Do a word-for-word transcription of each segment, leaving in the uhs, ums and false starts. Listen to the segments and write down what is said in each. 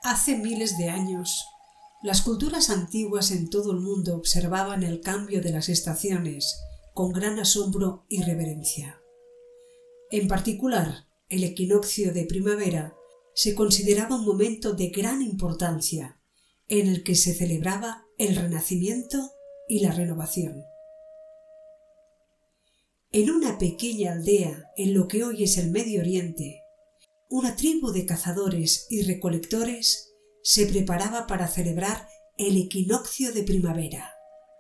Hace miles de años, las culturas antiguas en todo el mundo observaban el cambio de las estaciones con gran asombro y reverencia. En particular, el equinoccio de primavera se consideraba un momento de gran importancia en el que se celebraba el renacimiento y la renovación. En una pequeña aldea en lo que hoy es el Medio Oriente, una tribu de cazadores y recolectores se preparaba para celebrar el equinoccio de primavera.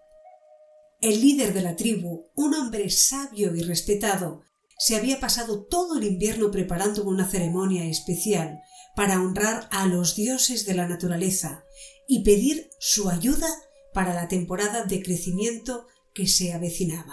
El líder de la tribu, un hombre sabio y respetado, se había pasado todo el invierno preparando una ceremonia especial para honrar a los dioses de la naturaleza y pedir su ayuda para la temporada de crecimiento que se avecinaba.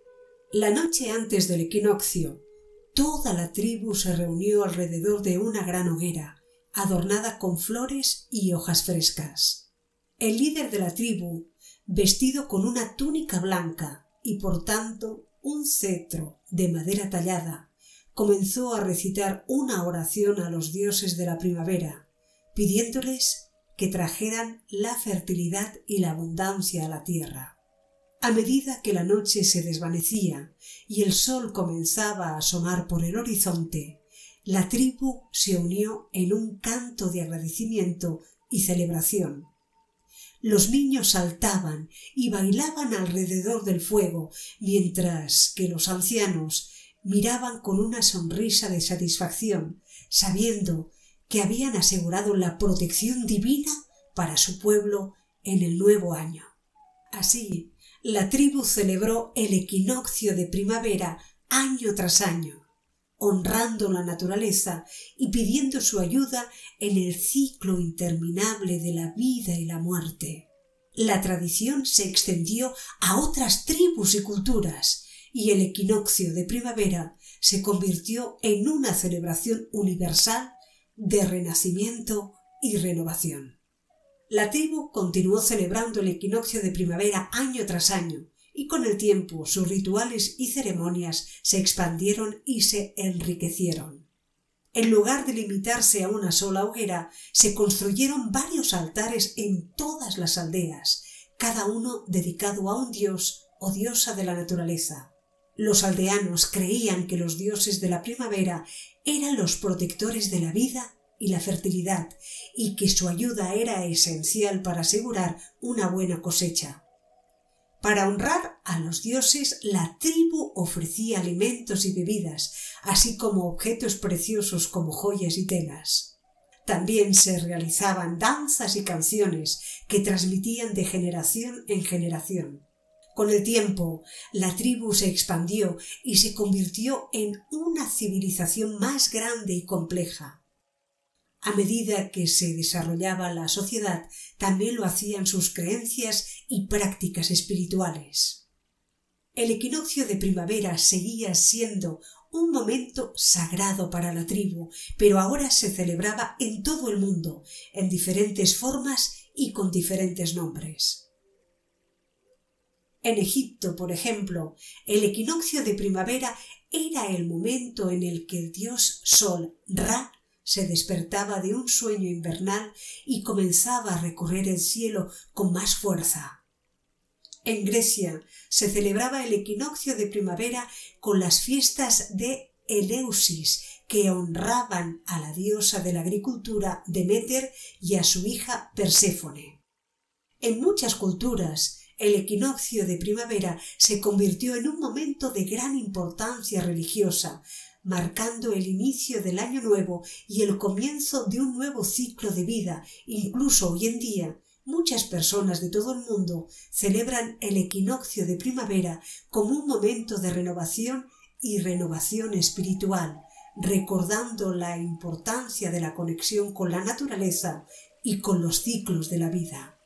La noche antes del equinoccio, toda la tribu se reunió alrededor de una gran hoguera, adornada con flores y hojas frescas. El líder de la tribu, vestido con una túnica blanca y portando un cetro de madera tallada, comenzó a recitar una oración a los dioses de la primavera, pidiéndoles que trajeran la fertilidad y la abundancia a la tierra. A medida que la noche se desvanecía y el sol comenzaba a asomar por el horizonte, la tribu se unió en un canto de agradecimiento y celebración. Los niños saltaban y bailaban alrededor del fuego, mientras que los ancianos miraban con una sonrisa de satisfacción, sabiendo que habían asegurado la protección divina para su pueblo en el nuevo año. Así, la tribu celebró el equinoccio de primavera año tras año, honrando la naturaleza y pidiendo su ayuda en el ciclo interminable de la vida y la muerte. La tradición se extendió a otras tribus y culturas, y el equinoccio de primavera se convirtió en una celebración universal de renacimiento y renovación. La tribu continuó celebrando el equinoccio de primavera año tras año, y con el tiempo sus rituales y ceremonias se expandieron y se enriquecieron. En lugar de limitarse a una sola hoguera, se construyeron varios altares en todas las aldeas, cada uno dedicado a un dios o diosa de la naturaleza. Los aldeanos creían que los dioses de la primavera eran los protectores de la vida y la fertilidad, y que su ayuda era esencial para asegurar una buena cosecha. Para honrar a los dioses, la tribu ofrecía alimentos y bebidas, así como objetos preciosos como joyas y telas. También se realizaban danzas y canciones que transmitían de generación en generación. Con el tiempo, la tribu se expandió y se convirtió en una civilización más grande y compleja. A medida que se desarrollaba la sociedad, también lo hacían sus creencias y prácticas espirituales. El equinoccio de primavera seguía siendo un momento sagrado para la tribu, pero ahora se celebraba en todo el mundo, en diferentes formas y con diferentes nombres. En Egipto, por ejemplo, el equinoccio de primavera era el momento en el que el dios Sol, Ra, se despertaba de un sueño invernal y comenzaba a recorrer el cielo con más fuerza. En Grecia se celebraba el equinoccio de primavera con las fiestas de Eleusis, que honraban a la diosa de la agricultura Deméter y a su hija Perséfone. En muchas culturas, el equinoccio de primavera se convirtió en un momento de gran importancia religiosa, marcando el inicio del año nuevo y el comienzo de un nuevo ciclo de vida. Incluso hoy en día, muchas personas de todo el mundo celebran el equinoccio de primavera como un momento de renovación y renovación espiritual, recordando la importancia de la conexión con la naturaleza y con los ciclos de la vida.